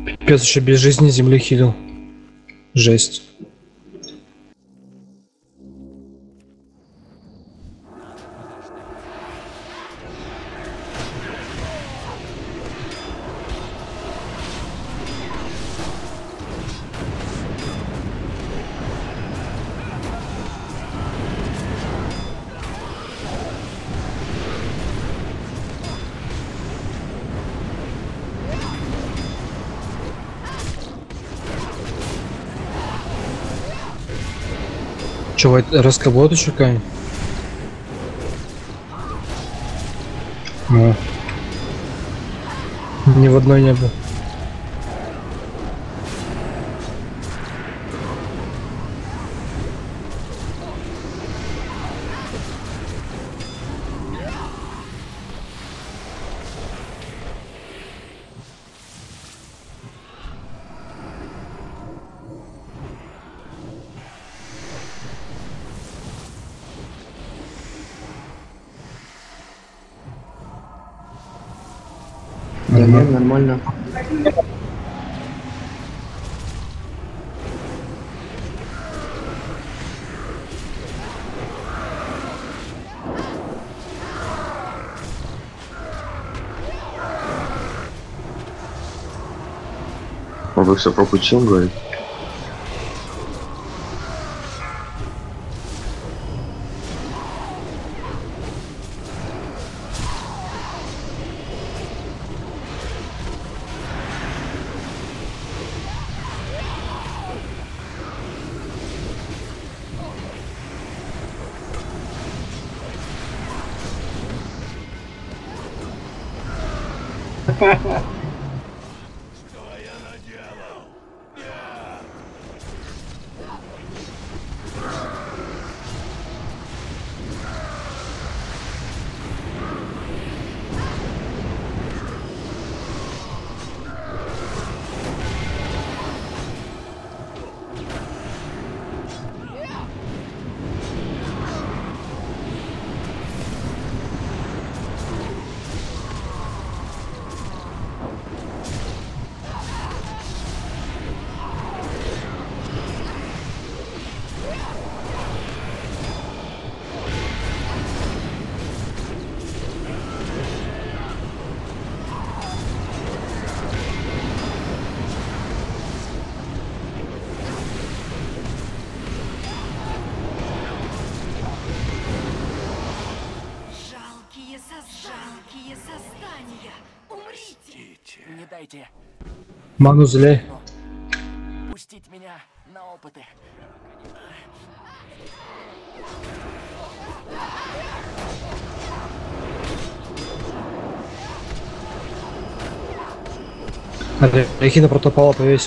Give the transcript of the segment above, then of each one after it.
Пипец, еще без жизни земли хилил. Жесть. Чего, раскобот шукаем? Ну. Ни в одной не было. Да нет, нормально. Вы все про Пучин говорит? Жалкие создания! Умрите! Не дайте Ману зле. пустить меня на опыты. Рехина протопала повесь.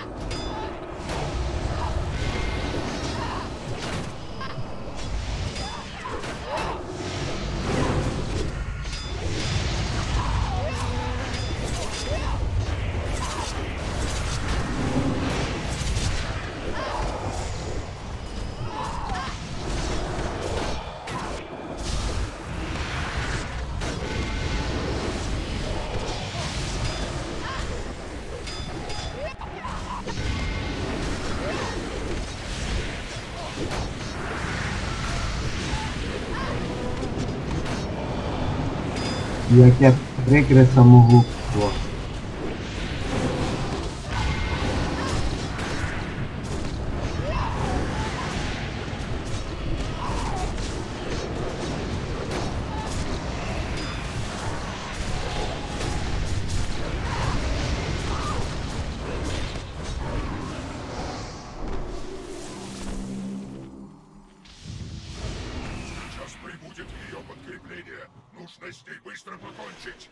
Як я прикри самогубство. Сейчас прибудет ее подкрепление. Нужно с ней быстро покончить.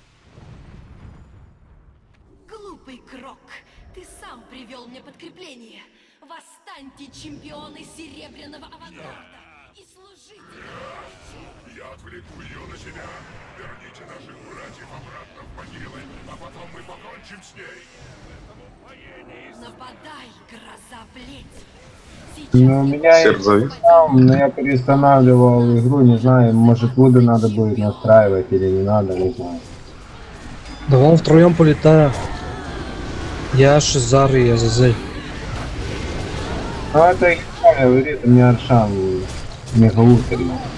Глупый Крок, ты сам привел мне подкрепление. Восстаньте, чемпионы Серебряного Авангарда, и служите. Я отвлеку ее на себя. Верните наших братьев обратно в могилы, а потом мы покончим с ней. Нападай, гроза плети. Ну, у меня есть Сердцевик. но я перестанавливал игру, не знаю, может воду надо будет настраивать или не надо, не знаю. Да вон втроем полетаю. Я Шизар и Азазель. Ну это я говорит, у меня Аршан мегалутер.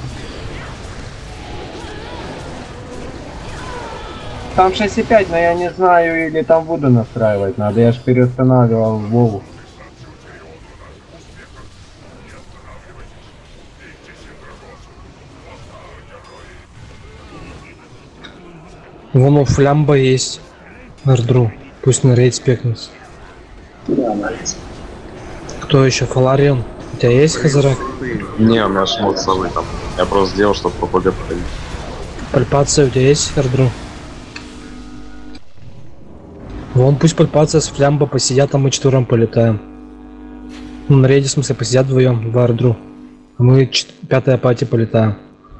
Там 6,5, но я не знаю, или там буду настраивать надо. Я ж переустанавливал Вову. Вон у Флямба есть. Ардру. Пусть на рейд спекнется. Кто еще? Фаларион? У тебя есть Хазарак? Не, у меня шмот совы там. Я просто сделал, чтобы по ПГ проходить. Пальпация у тебя есть, Ардру? Вон пусть пальпация с Флямба посидят, а мы четвером полетаем. Ну, на рейде, в смысле, посидят вдвоем в Ардру. А мы пятая пати полетаем.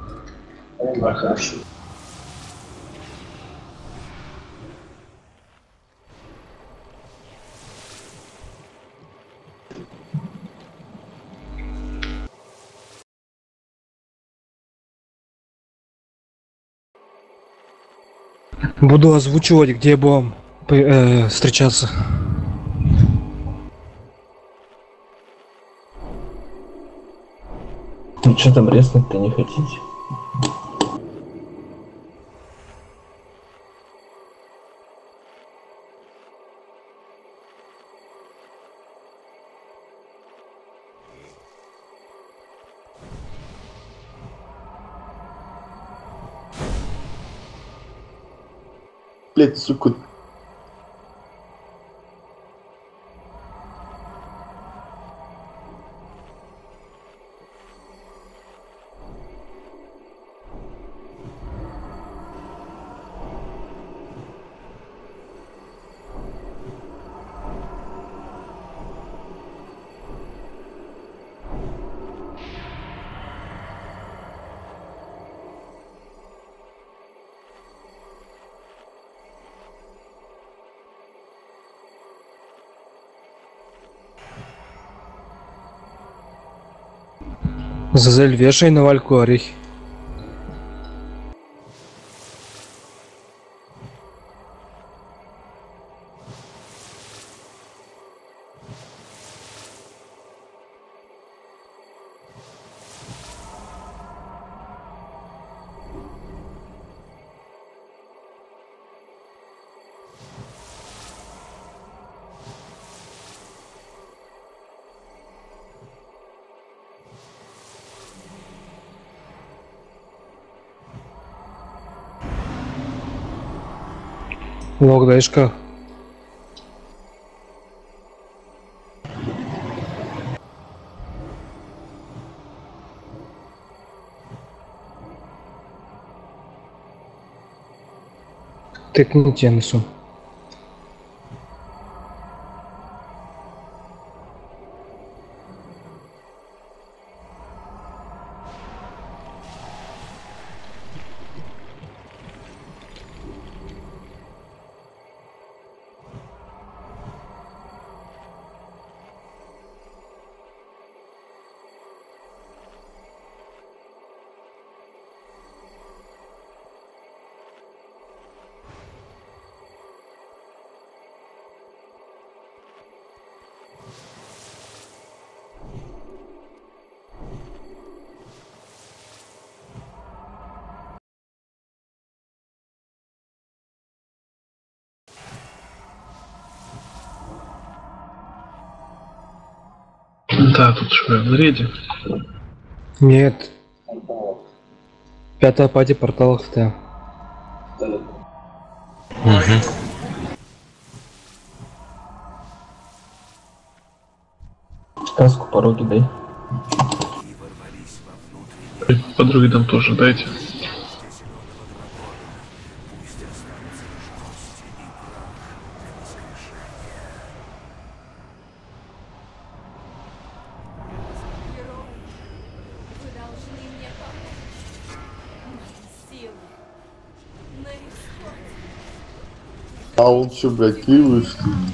Буду озвучивать, где будем встречаться. Ну что там резнуть-то не хотите? Блять, сука. Зазель, вешай на Вальку орехи. Лог, даешь-ка. Тыкните несу. Да, тут что, в рейде? Нет. Пятая пати порталов ты. Каску, пороги дай. Подруги там тоже дайте. Вы должны мне помочь. Мои силы на исходе. А он что, блядь, кривый, что ли?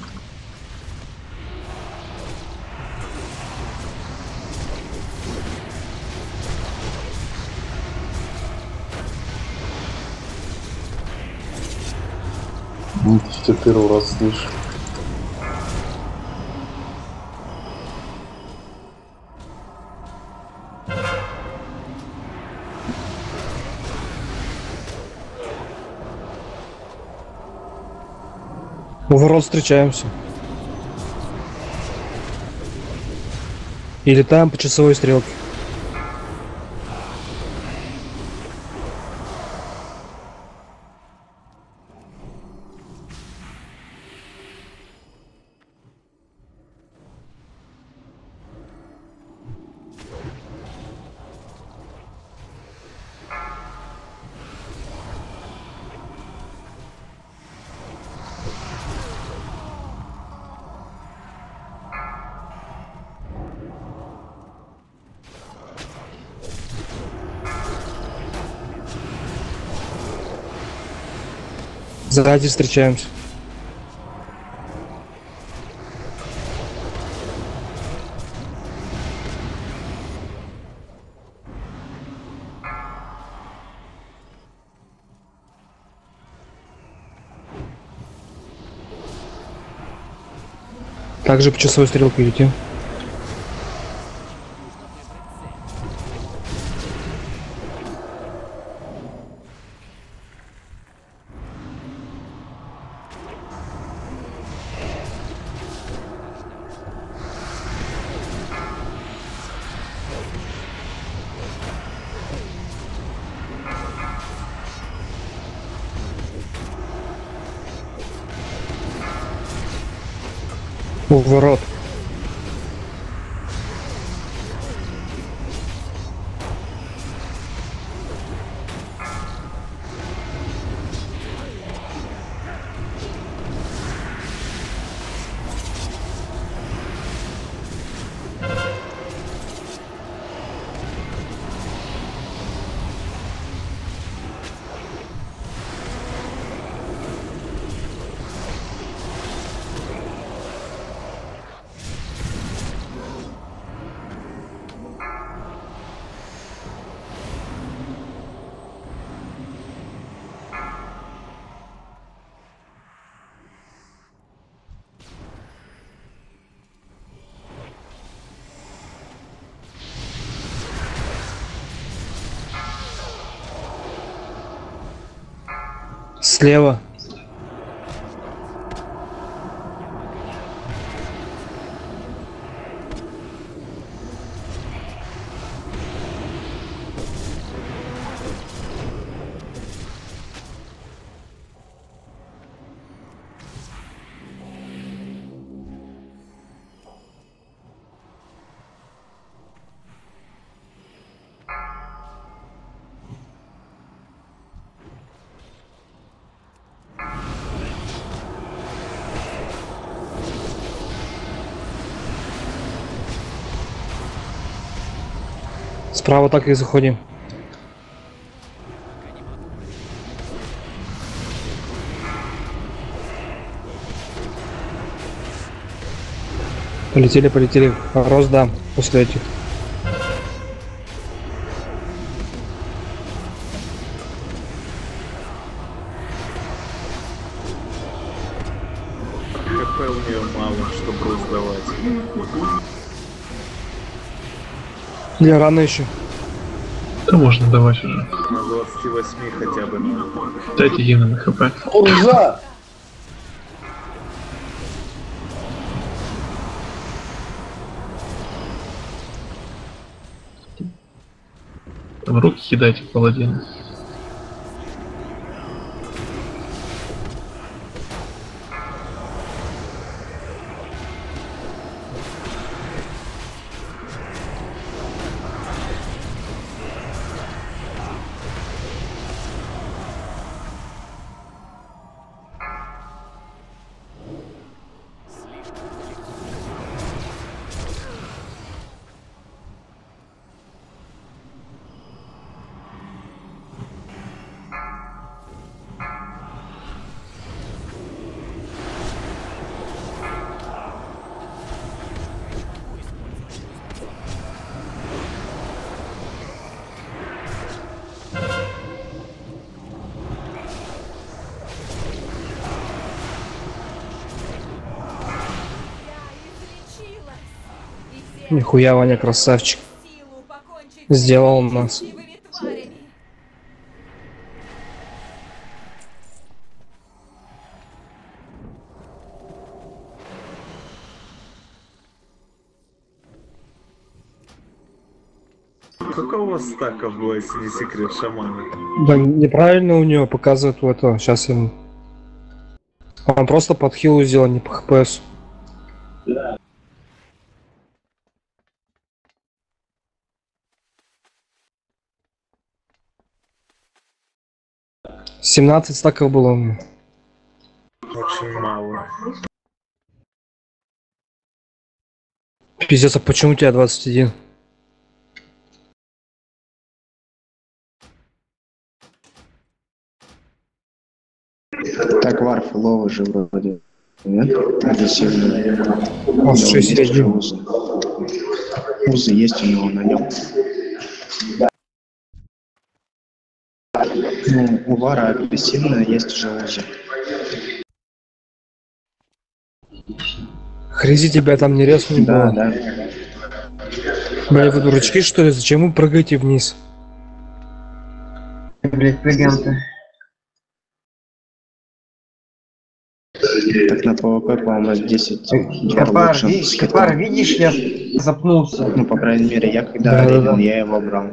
Ну, ты тебя первый раз слышу. У ворот встречаемся. И летаем по часовой стрелке. Сзади встречаемся. Также по часовой стрелке летим. У ворот. Слева. Справа так и заходим. Полетели. Рост, да, после этих. ХП у нее мало, чтобы раздавать. Не, рано еще. Да можно давать уже. На 28 хотя бы. Дайте Гена на хп. Уржа! Там руки кидайте, паладины. Нихуя, Ваня, красавчик. Сделал нас. сколько у вас стаков было, если не секрет, шамана? Да неправильно у него показывает вот это. Сейчас ему. Он просто под хилу сделал, не по хпс. «17 стаков было у меня». Очень мало. Пиздец, а почему у тебя 21? Так, Варф, ловы же вроде. Нет? Агрессивные. Он 6-1. Узы есть у него на нем. Ну, у Вара агрессивная, есть уже узы. Хрези, тебя там не резнули Да, было? да. Бля, вы дурачки что ли? Зачем вы прыгаете вниз? Блять, прыгаем-то. Так на ПВП, по-моему, 10 Капар, лучше с Капар, хитом. видишь, я запнулся. Ну, по крайней мере, я когда Да, рейдил, да. я его брал.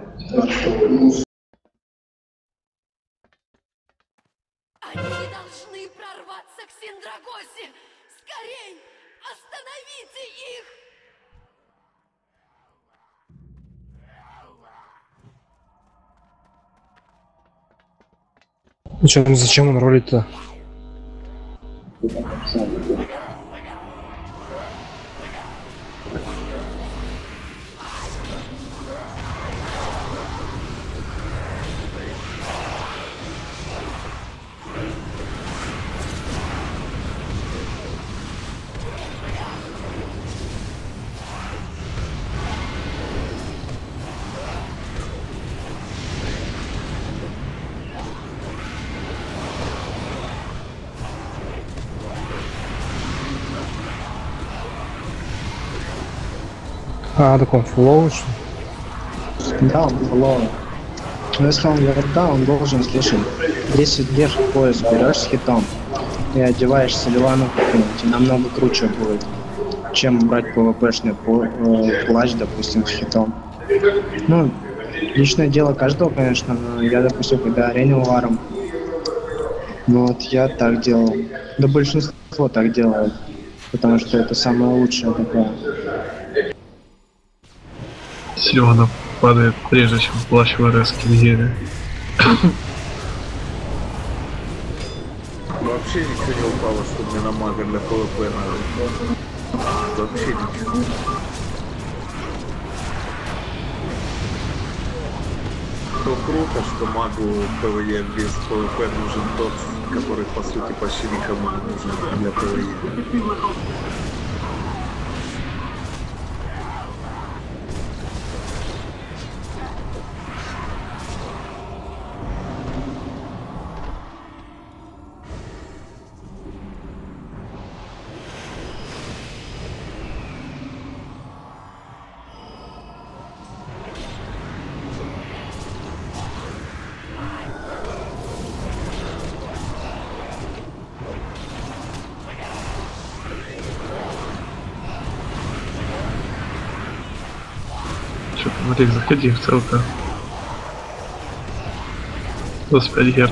Они не должны прорваться к Синдрагосе! Скорей! Остановите их! Ну чё, ну зачем он ролит-то? А, так он флоу, что ли? Да, он флоу. Но если он верда, он должен, слушай, 10 держ пояс берешь с хитом и одеваешь Селивану какую-нибудь, и намного круче будет, чем брать ПВПшный плащ, допустим, с хитом. Ну, личное дело каждого, конечно, но я, допустим, когда аренил варом, вот я так делал. Да большинство так делает, потому что это самое лучшее такое. Силана падает прежде, чем плащ в РС Кильере. Вообще ничего не упало, что мне на мага для ПВП надо. Вообще ничего. То круто, что магу ПВЕ без ПВП нужен тот, который по сути почти никому не нужен для ПВЕ. Чё, Марик, заходи в ЦЛК. 25 гер.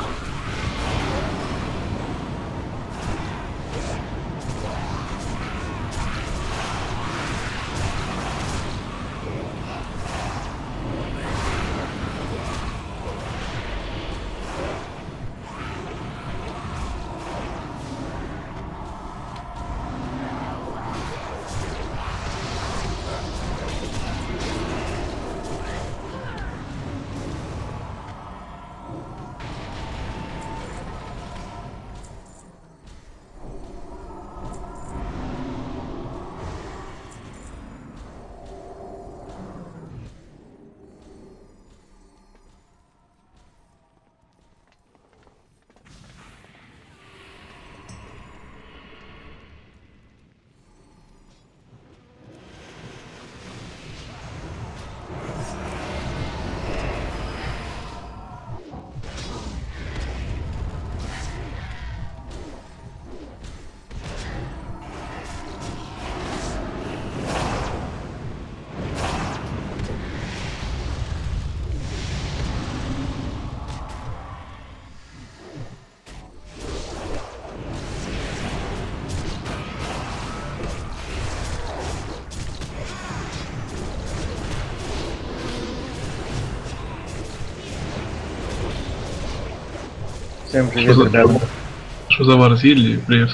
Всем привет, ребята. Что за вар съели? Привет.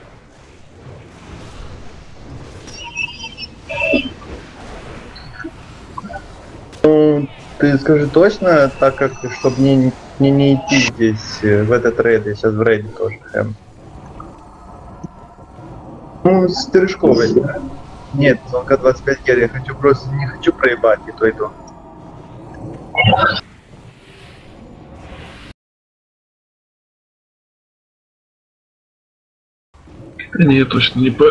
Ну, ты скажи точно, так как, чтобы мне не идти здесь, в этот рейд, я сейчас в рейде тоже хэм. Ну, с Терешковой. Нет, только 25 гер, я хочу просто, не хочу проебать и то, и то. Не, я точно не по...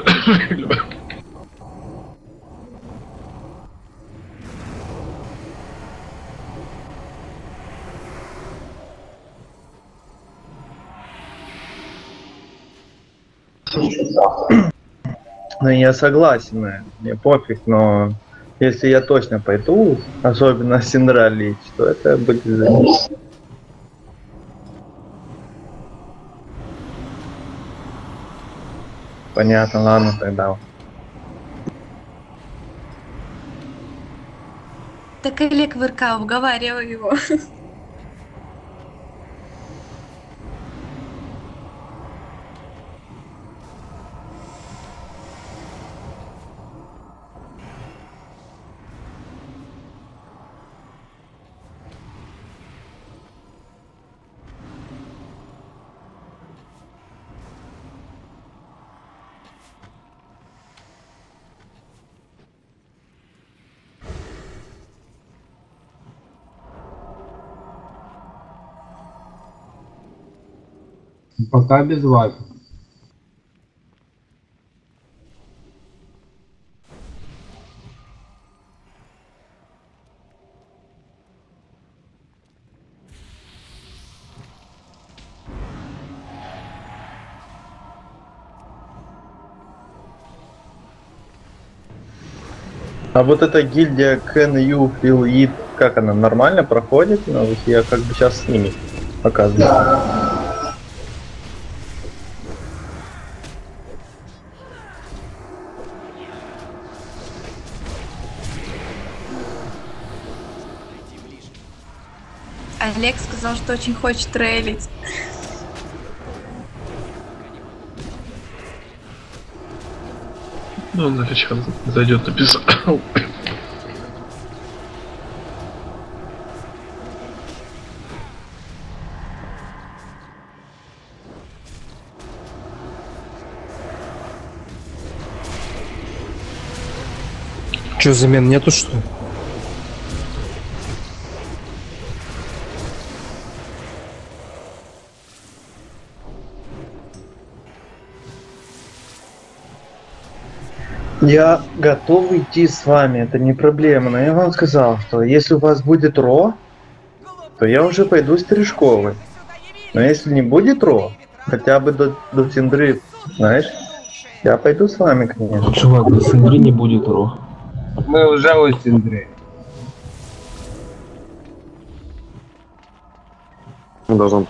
Ну, я согласен, мне пофиг, но если я точно пойду, особенно Синдра лечь, то это будет... Понятно, ладно тогда. Так Олег ВРК, уговаривай его. Пока без вас. А вот эта гильдия Кен Ю Фил И, как она, нормально проходит? Ну, я как бы сейчас с ними показываю. Олег сказал, что очень хочет рейлить. Ну, он нафиг сейчас зайдет, написал. Че, замен нету, что ли? Я готов идти с вами, это не проблема, но я вам сказал, что если у вас будет Ро, то я уже пойду с Терешковой. Но если не будет Ро, хотя бы до Синдры, знаешь, я пойду с вами, конечно. Чувак, до Синдры не будет Ро. Мы уже у Синдры. Должен.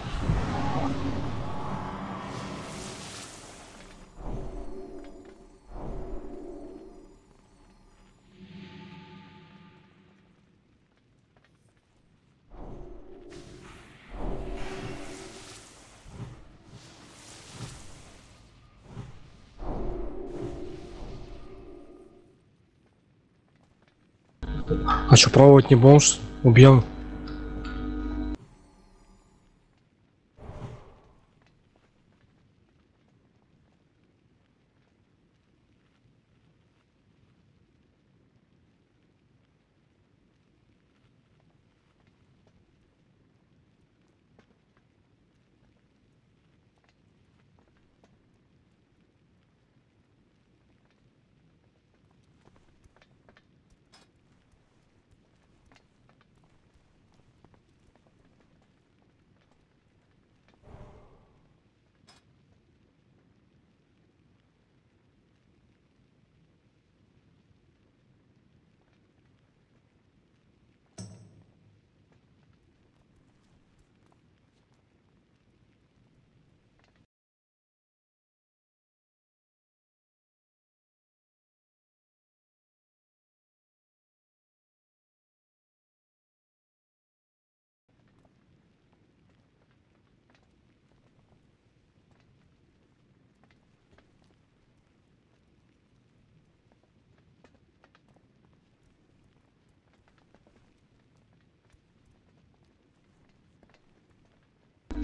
А что, пробовать не будем? Что ли? Убьем.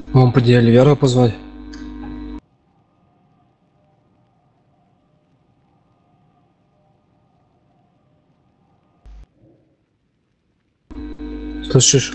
Вам поди Оливера позвать. Слышишь?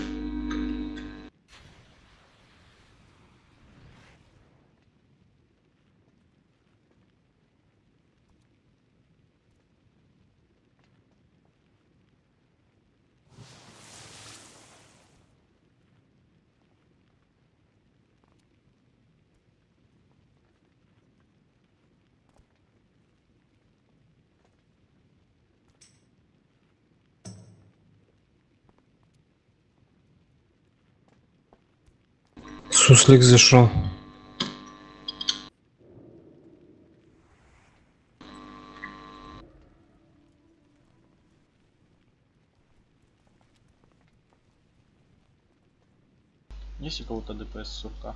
Суслик зашел. Есть у кого-то ДПС сурка?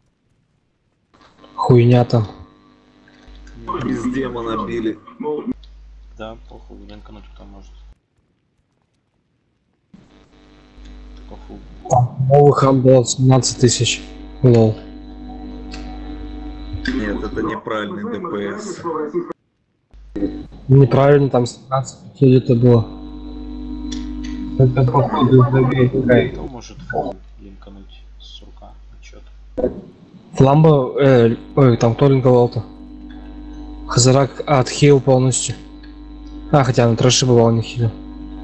Хуйня там. Из демона били. Да, похуй, линкануть кто может. Только фу. Новый хам был 17 тысяч. Лол. Нет, это неправильный ДПС. Неправильно, там 17 где-то было. Это походу забей. Кто может фу линкануть с сурка? Отчет. Фламба, ой, там кто линковал-то? Хазарак отхил полностью. А, хотя на трэше бывал не хилил.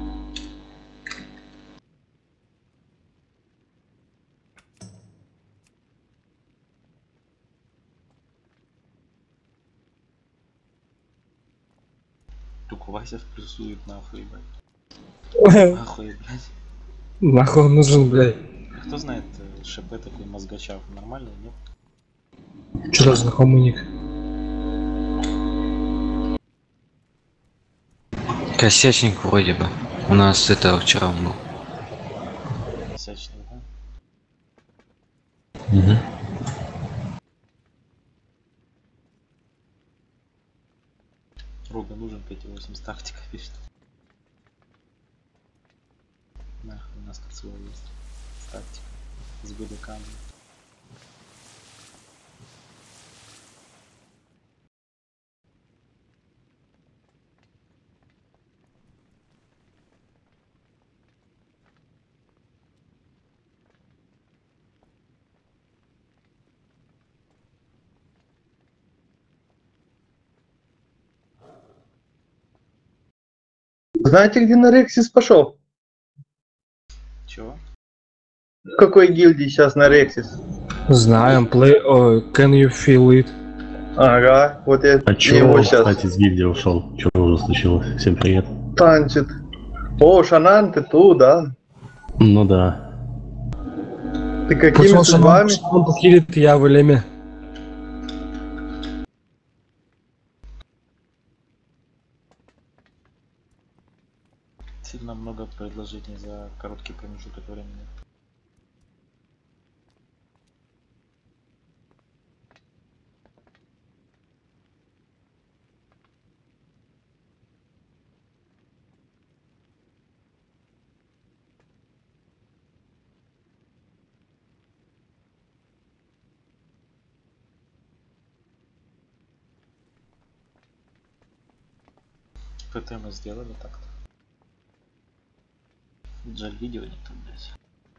Только Вася плюсует нахуй, блядь. Нахуй, блядь. Нахуй он нужен, блядь. Кто знает, ШП такой мозгачав, нормально, нет? Что за знакомый ник? Косячник вроде бы. У нас это вчера был. Косячный, да? Угу. Рога нужен 5.8 тактика, пишет. Нахуй у нас КЦО есть. Тактика. С ГДК. Знаете, где Нарексис пошел? Чего? В какой гильдии сейчас Нарексис? Знаем, can you feel it? Ага, вот я А чё его он, сейчас кстати, с гильдии ушел? Чё уже случилось? Всем привет. танчит. О, Шанан, ты тут, да? Ну да. Ты какими судьбами? Он похилит, я в Элеме. Сильно много предложений за короткий промежуток времени. ПТ мы сделали так-то. Жаль, видео нету, блядь.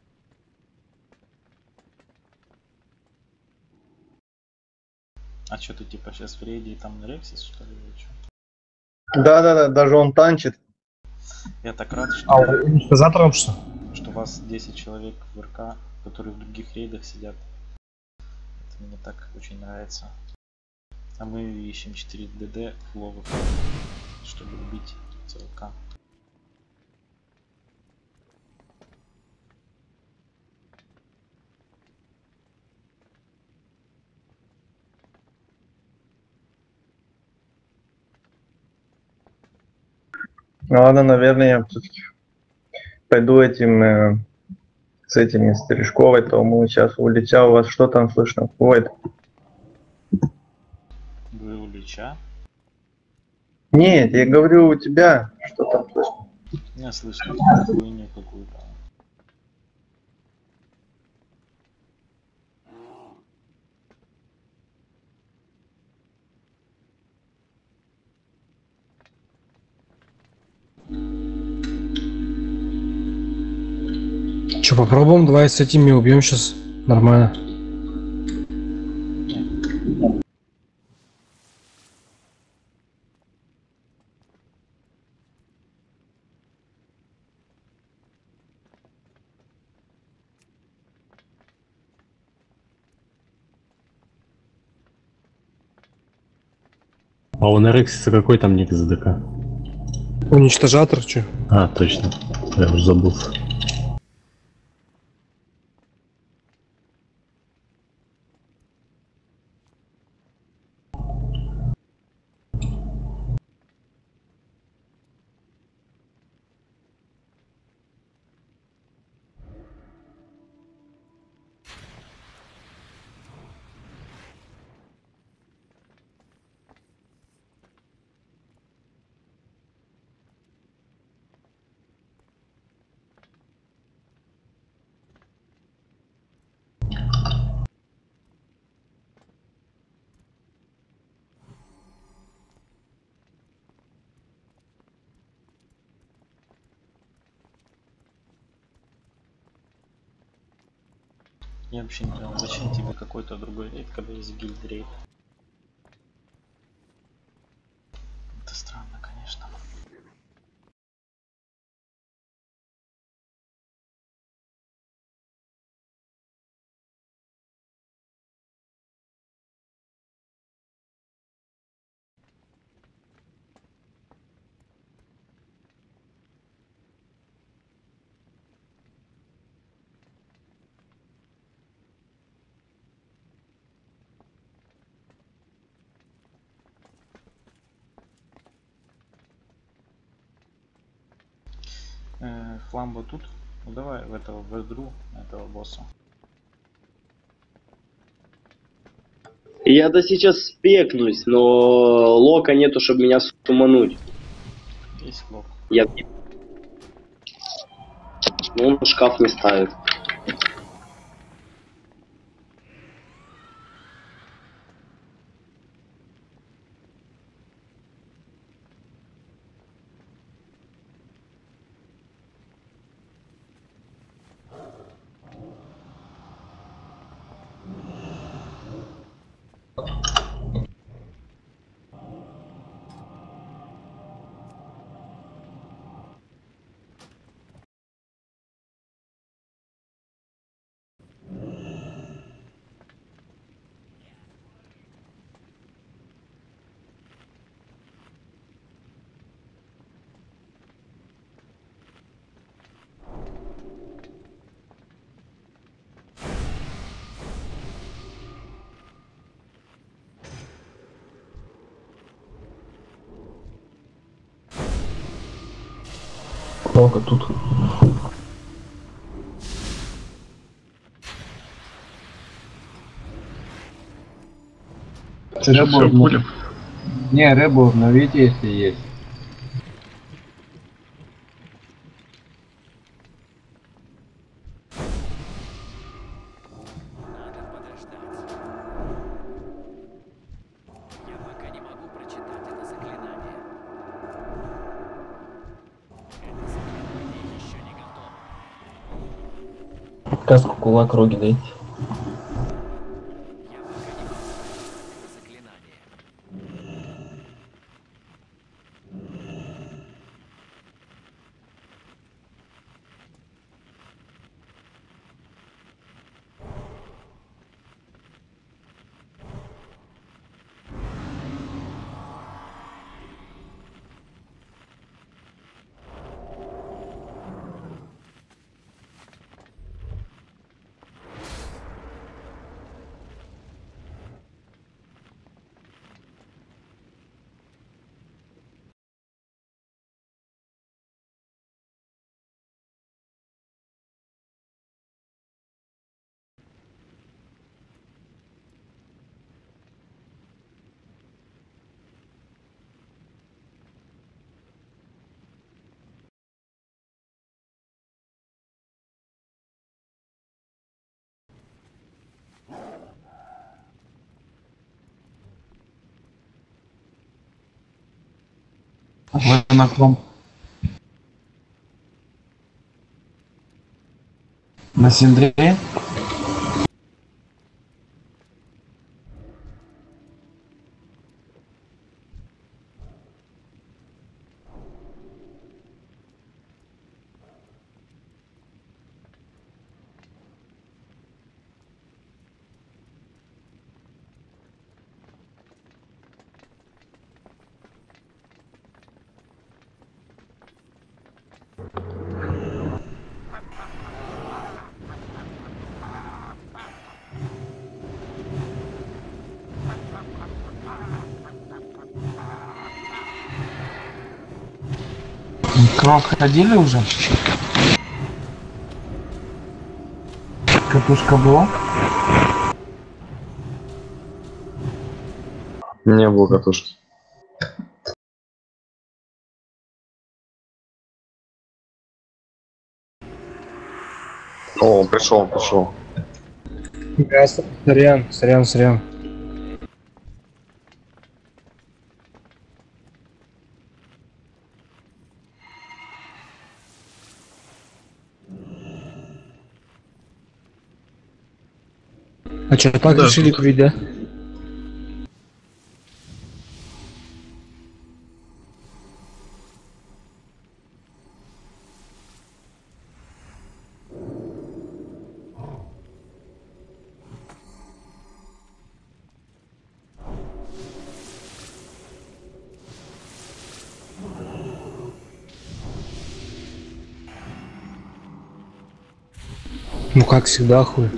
А чё ты типа сейчас в рейде и там на Рексис, что ли, или чё? Да, даже он танчит. Я так рад, что... А, уничтожатором что? Что вас 10 человек в РК, которые в других рейдах сидят. Это мне так очень нравится. А мы ищем 4 ДД фловых, чтобы убить ЦЛК. Ну ладно, наверное, я все-таки пойду этим с этими Стрижковой, то мы сейчас у Лича. У вас что там слышно? Войд. Вы у Лича? Нет, я говорю у тебя. Что там слышно? Не слышно хуйню какую-то. Че, попробуем, давай с этими убьем сейчас. Нормально. А у Нерексиса какой там ник с ДК? Уничтожатор, че? А, точно. Я уже забыл. Я вообще не понял, зачем тебе какой-то другой рейд, когда есть гильд рейд? Это странно, конечно. Фламбо тут? Ну давай в этого ведру, этого босса. Я-то сейчас спекнусь, но лока нету, чтобы меня сумануть. Есть лок. Ну, он шкаф не ставит. Много тут. Рыбу, не, рыбу обновите, если есть. Каску, кулак, роги дайте. Знаком. На Синдре? Крок ходили уже? Катушка была? Не было катушки. О, пришел. Сорян. А чё, так Да, решили тут. курить, да? Ну как всегда, хуй.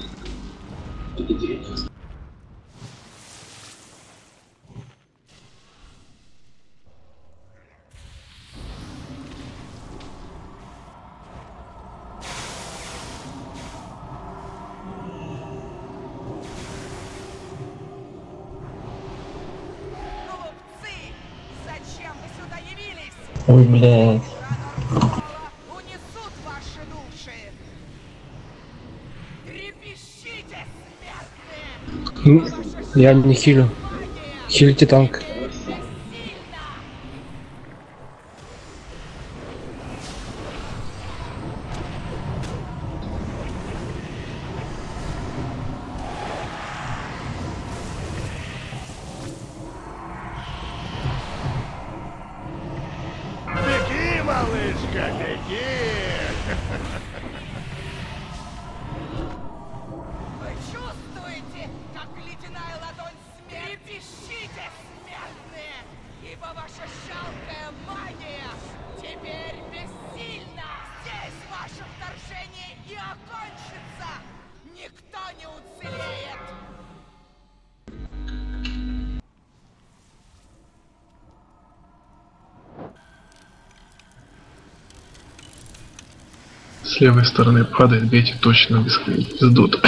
Зачем вы сюда явились? Ой, блядь. Унесут ваши души. Трепещите, смертные! Я не хилю. Хильте танк. Беги, малышка, беги! Вы чувствуете, как ледяная ладонь смерти? Трепещите, смертные! Ибо ваша жалкая магия теперь бессильна! Здесь ваше вторжение и окончится! Никто не уцелеет! С левой стороны падает, бейте точно без дот.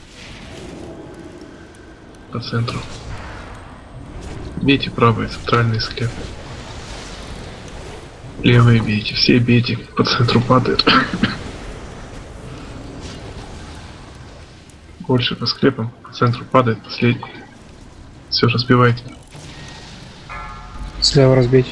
По центру. Бейте правый, центральный склеп. Левые бейте, все бейте, по центру падает. Больше по склепам, по центру падает последний. Все, разбивайте. Слева разбить.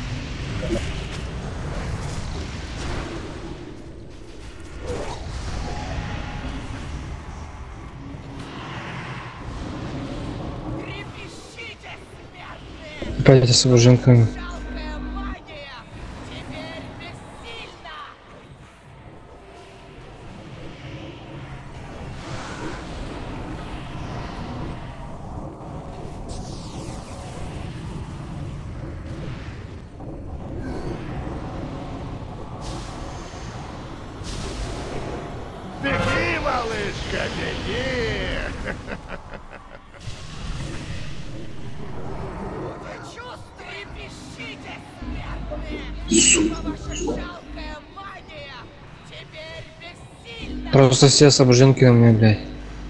Опять освобожденками. Беги, малышка, беги! Трепещите, смертные! Ибо ваша жалкая магия теперь бессильна! Просто все освобожденки на меня, блядь.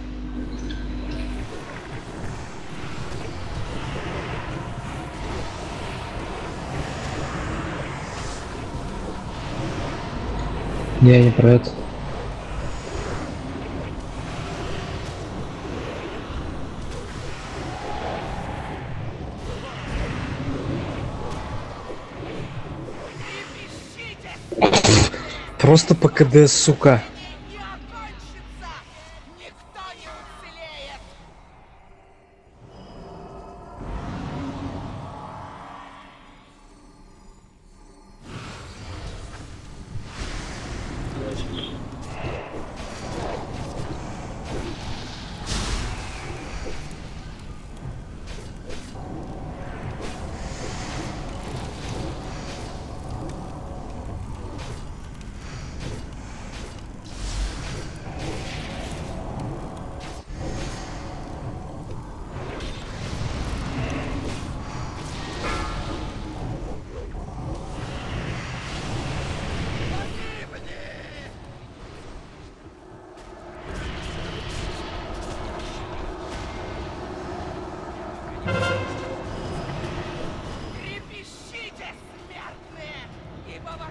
Не про это. Просто по КД, сука.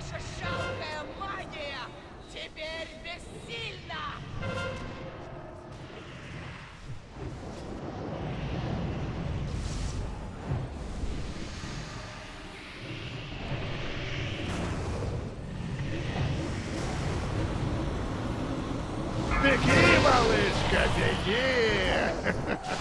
ваша жалкая магия теперь бессильна! Беги, малышка, беги!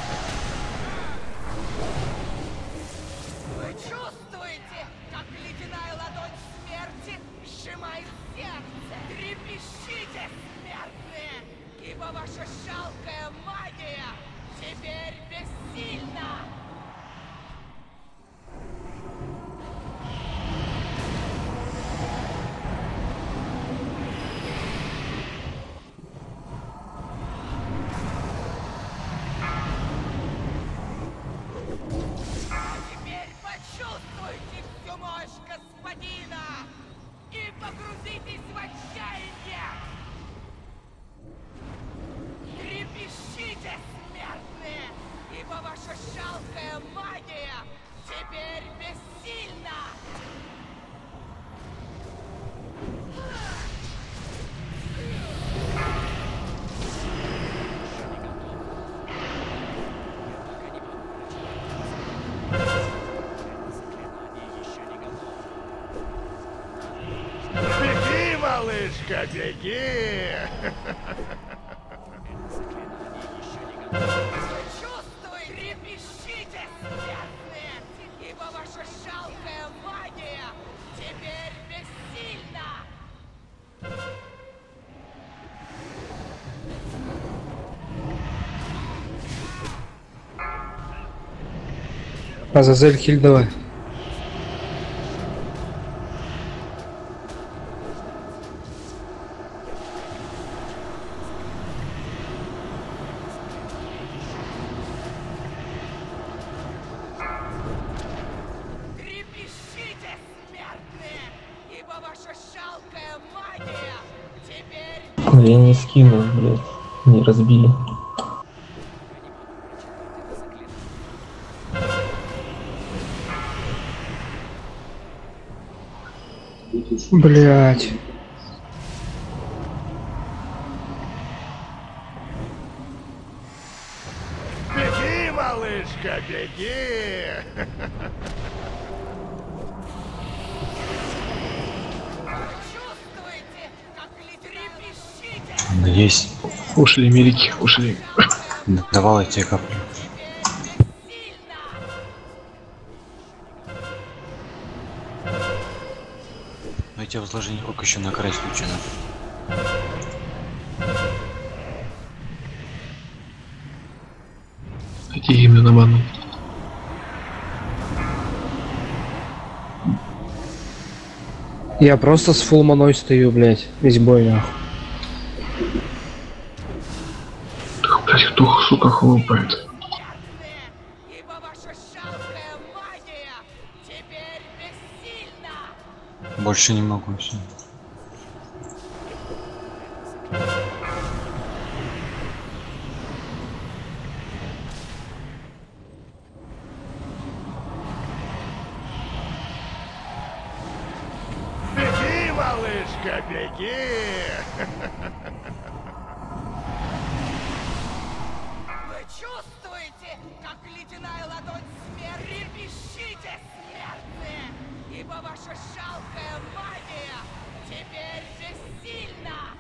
Вы чувствуете, как ледяная ладонь смерти сжимает сердце? Трепещите, смертные, ибо ваша жалкая магия теперь бессильна! Теперь почувствуйте всю мощь господина и погрузитесь в отчаяние! Трепещите, смертные, ибо ваша жалкая магия теперь бессильна! Беги, малышка, беги! Чувствуй, трепещите, смертные, ибо ваша жалкая магия теперь бессильна! Азазель, хиль давай. Трепещите, смертные, ибо ваша жалкая магия теперь... Я не скинул, блядь. Не разбили. Блять. Беги, малышка, беги! Чувствуете, как трепещите, Есть. Ушли, мелики, ушли. Давал я тебе каплю. Но эти возложения как еще на край случайно. Какие именно ману? Я просто с фулл маной стою, блять, весь бой нахуй. Так, блядь, кто, сука, хлопает? ибо ваша жалкая магия теперь бессильна! Больше не могу все. Беги, малышка, беги! Вы чувствуете, как ледяная ладонь смерти? Трепещите, смертные, ибо ваша жалкая магия теперь бессильна!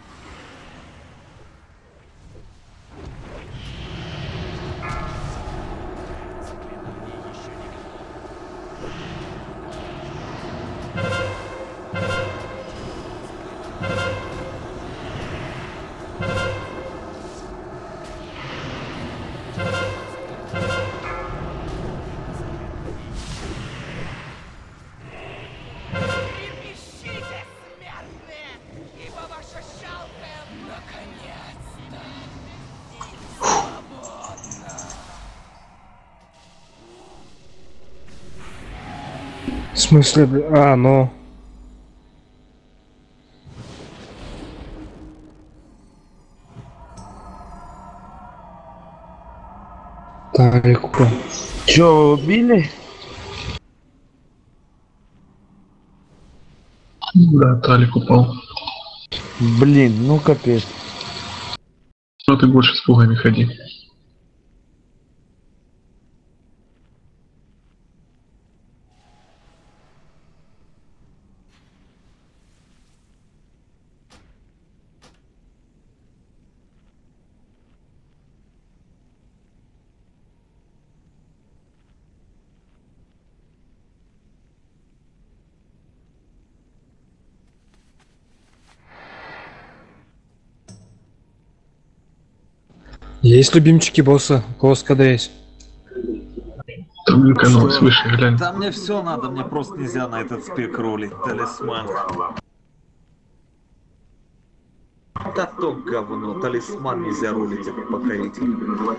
Трепещите, смертные, ибо ваша жалкая наконец-то свободна! В смысле, бля? А, ну. Далеко. Чё, убили? Да, Талик упал. Блин, ну капец. Но ты больше с пугами ходи. Есть любимчики босса? У кого СКД есть? Там канал свыше, глянь. Да мне все надо, мне просто нельзя на этот спек ролить. Талисман. Да то говно, талисман нельзя ролить, это покоритель.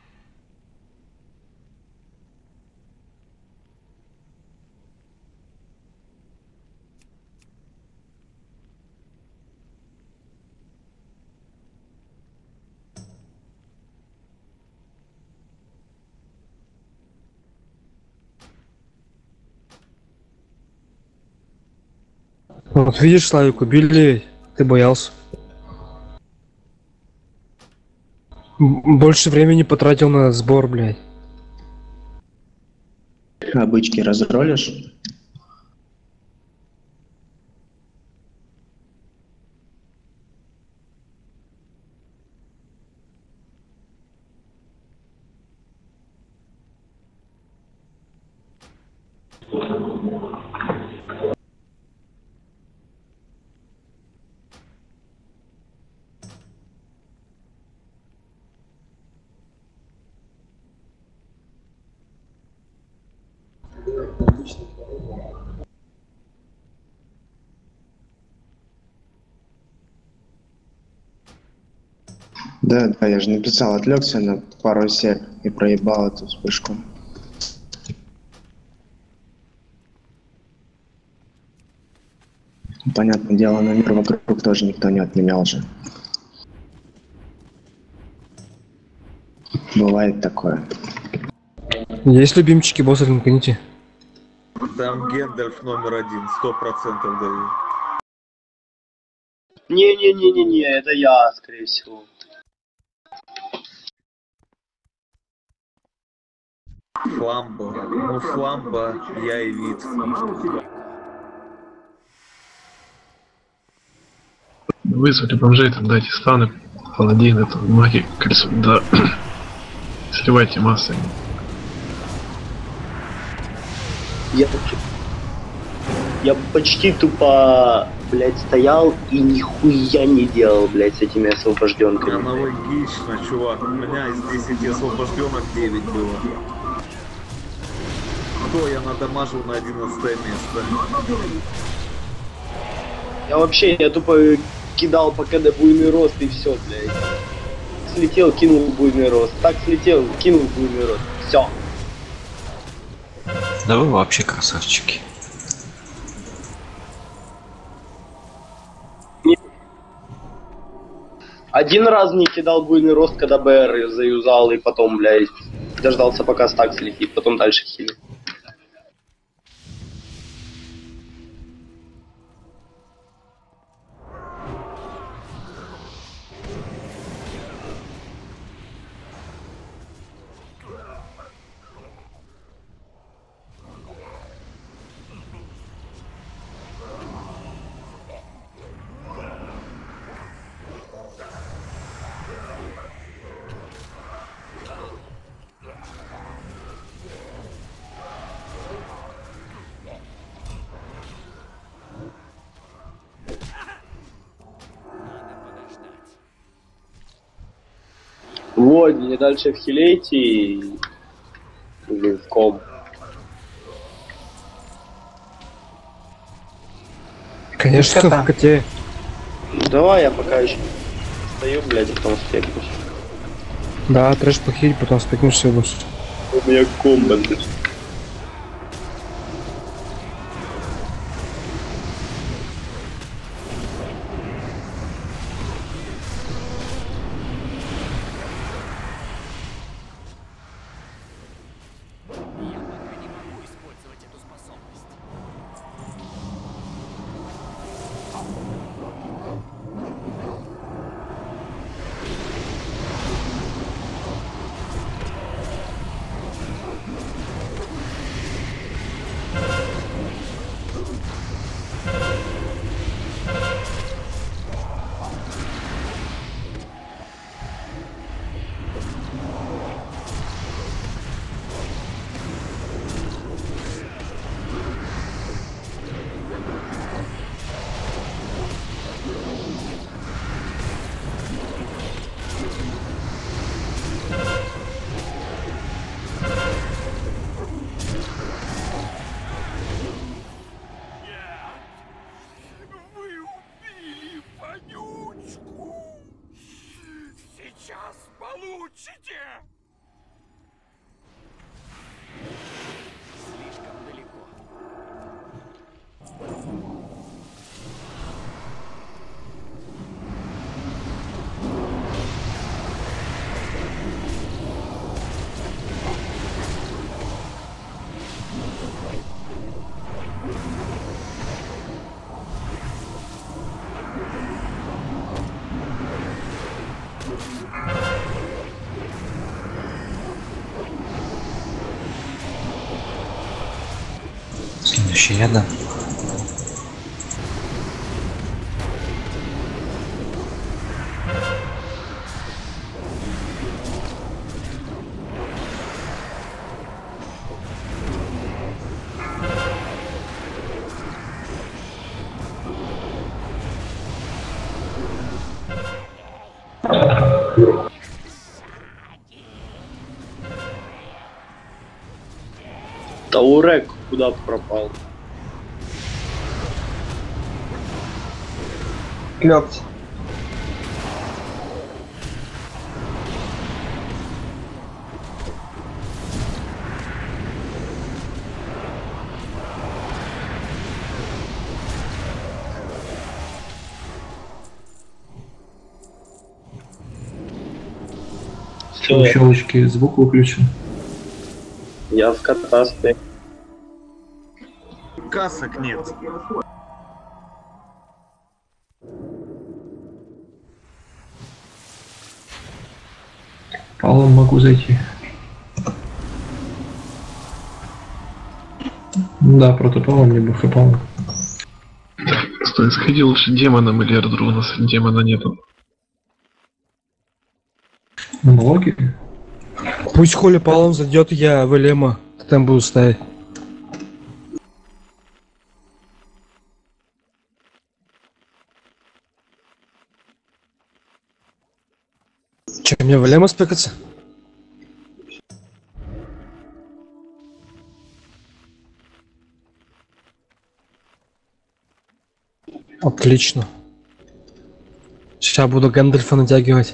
Вот видишь, Славик, убили, ты боялся. Больше времени потратил на сбор, блядь. А бычки разролишь? Да, я же написал, отвлекся на пару сек и проебал эту вспышку. Понятное дело, на мир вокруг тоже никто не отменял же. Бывает такое. Есть любимчики босса, линканите? Там Гендальф номер 1, 100% даю. Не-не-не-не-не, это я, скорее всего. Фламба. Ну, Фламба, я и вид. Вызвали бомжей, там дайте станы, паладин, это маги, колесо, да. Сливайте массой. Я почти тупо, блядь, стоял и нихуя не делал, блядь, с этими освобожденками. Аналогично, чувак. У меня из 10 освобожденок 9 было. Кто я надамажил на 11 место? Я тупо кидал по КД буйный рост и все, блядь. Слетел, кинул буйный рост. Так слетел, кинул буйный рост. Все. Да вы вообще красавчики. Один раз не кидал буйный рост, когда БР заюзал, и потом, блядь, дождался, пока стак слетит, потом дальше хилит. Вот, не дальше в хилейте или в ком. Конечно, в коте. Давай, я пока еще стою, блядь, а потом спекнусь. Да, трэш похиль, потом спекнешься и будешь. У меня комбо, блядь. Кончите! Слишком далеко. Следующий я, да. Таурек куда пропал? Клёпс. У щелочки звук выключен. Я в катастрофе. Касок нет. Палом могу зайти. Да, протопалом либо хэпалом. Стой, сходи лучше демоном или эрдру, у нас демона нету. Налоги? Пусть Холи Палом зайдет, я в Элема там буду ставить. Че, мне в Элема спекаться? Отлично. Сейчас буду Гэндальфа натягивать.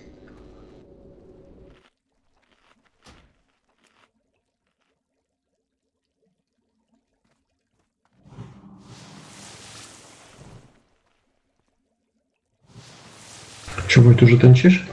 Че, будет уже танчишь?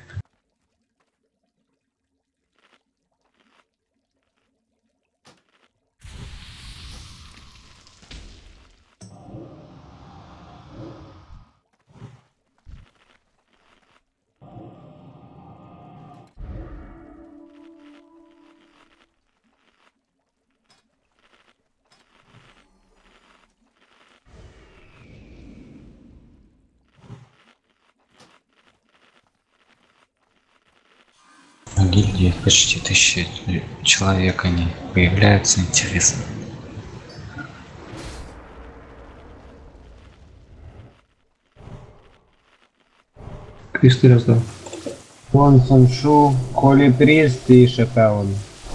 В гильдии почти 1000 человек, они появляются, интересно. Кресты раздал. Вон Саншу, Холи Прист и Шепелон.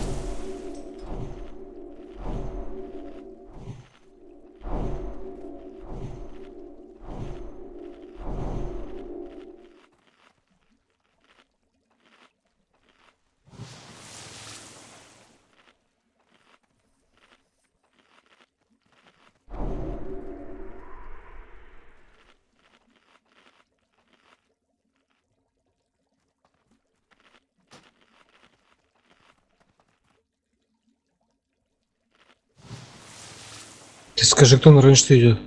Ты скажи, кто на раньше идет?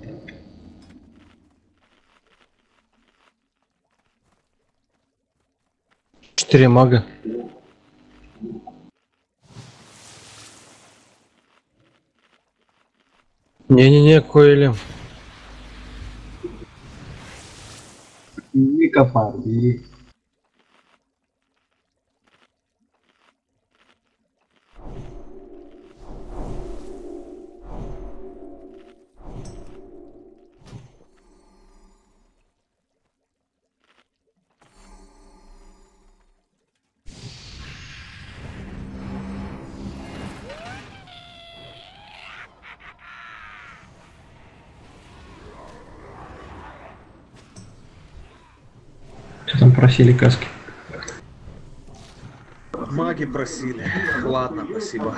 Четыре мага. Не-не-не, Коэлем. Не копар, бери. Что там просили каски? маги просили. Ладно, спасибо.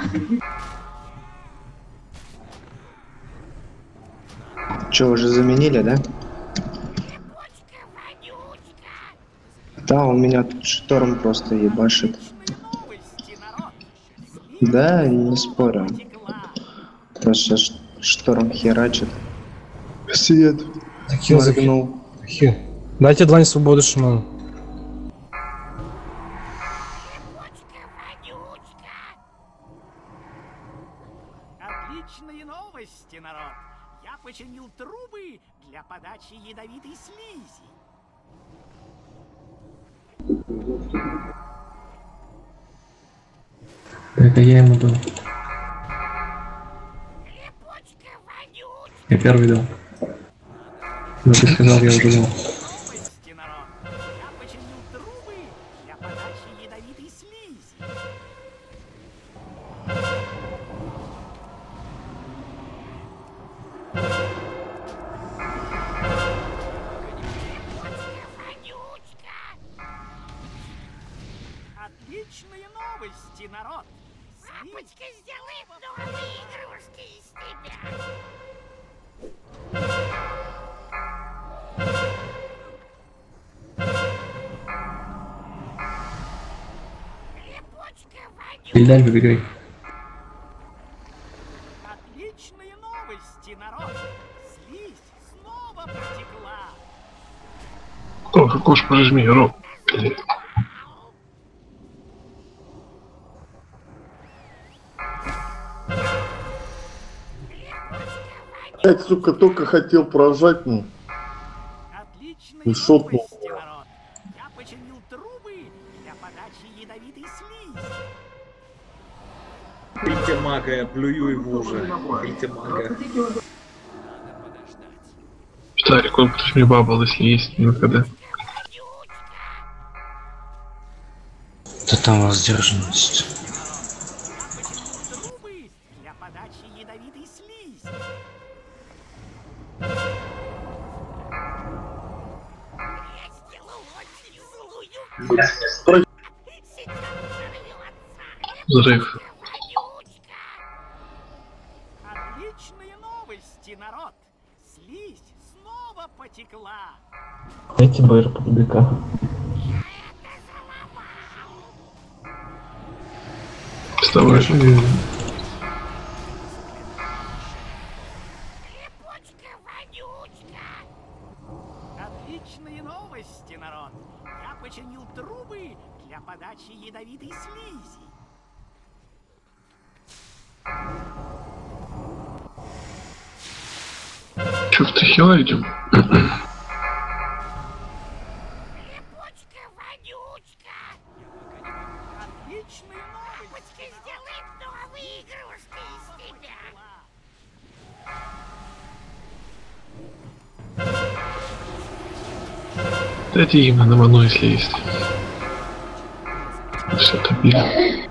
Че, уже заменили, да? Да, у меня тут шторм просто ебашит. Да, не спорю. Просто шторм херачит. Свет. Моргнул. Дайте длань свободы, шаман. Отличные новости, народ. Я починил трубы для подачи ядовитой слизи. Это я ему дал. Я первый дал. Но ты сказал, я уже дал. Отличные новости, народ. Папочка сделает новые игрушки из тебя. Ильдар, выбегай. Отличные новости, народ. Слизь снова потекла. О, кукуш, прожми, Роб. Блять, сука, только хотел прожать, ну. И шотнул. Я починил трубы для подачи ядовитой слизи. Бейте мага, я плюю его уже. Бейте мага. Старик, он против меня бабл, если есть, никогда. Да там воздержанность. Для подачи ядовитой слизи. Взрыв. Отличные новости, народ. Слизь снова потекла. Дайте БР по ДК. Вставай. Отличные новости, народ. Я починил трубы для подачи ядовитой слизи. Чё, в Тахила идем? Отличные новости. Сделает новые игрушки из тебя. Дайте им на ману, если есть. Все топили.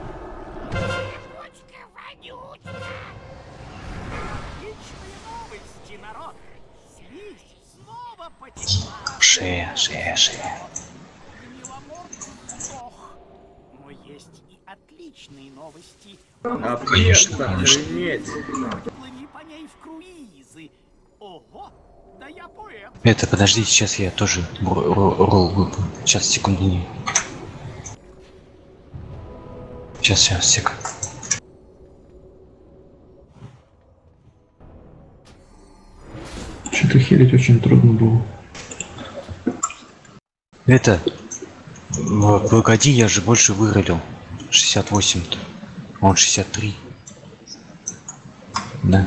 Шея, шея, шея. Но есть и отличные новости. Конечно, охренеть. Плыви по ней в круизы. Ого, да я поэт. Это, подождите, сейчас я тоже ролл выпал. Сейчас, секунду. Сейчас, сек. Что-то хилить очень трудно было. Это... Погоди, я же больше выиграл. 68-то. Он 63. Да.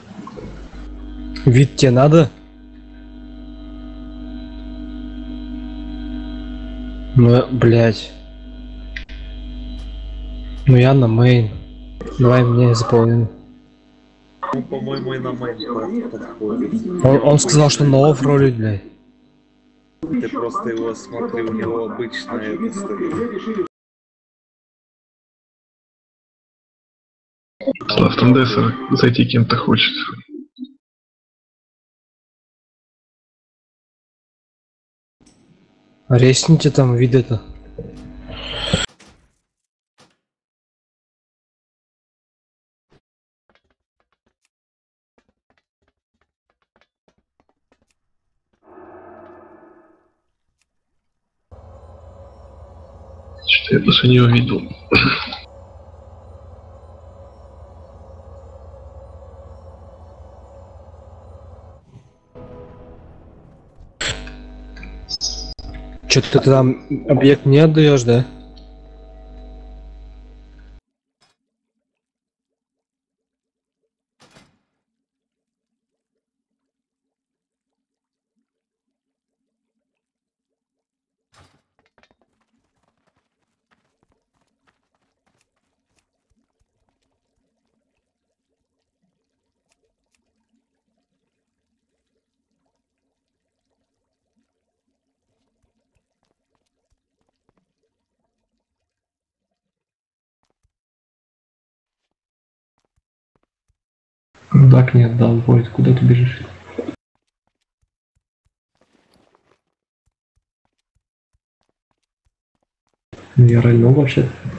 Вид тебе надо? Ну, блять. Ну я на мейн. Давай мне заполним. Ну, по-моему, и на мейн подходит. Он сказал, что на офф ролит, блядь. Ты просто его смотри, у него обычное это стоит. Слав Тандесер зайти кем-то хочет. Ресните там вид это. Что-то я даже не увидел. Что-то ты там объект не отдаешь, да? Рудак не отдал, Войт, куда ты бежишь? Ну я ральнул вообще.